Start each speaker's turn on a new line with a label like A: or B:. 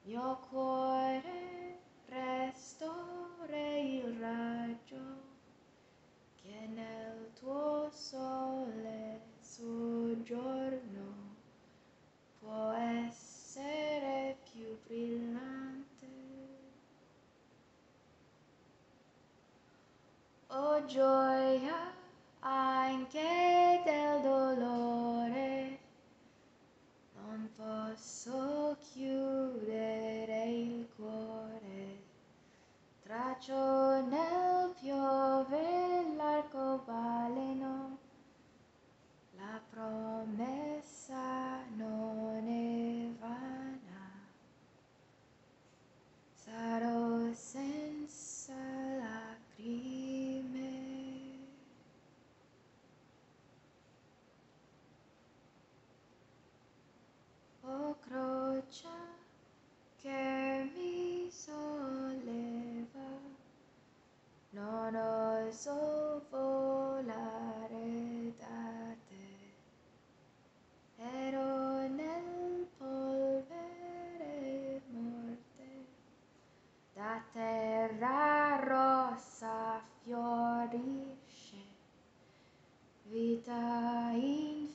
A: Mio cuore restore il raggio che nel tuo sole soggiorno può essere più brillante. O gioia anche del dolore, non posso chiudere il cuore, traccio nel piove l'arcobaleno, la promessa non è vana, sarò senza lacrime. O croce che mi solleva, non oso volare da te, ero nel polvere morte, da terra rossa fiorisce vita in